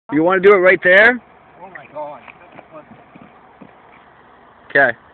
You want to do it right there? Oh my God. Okay.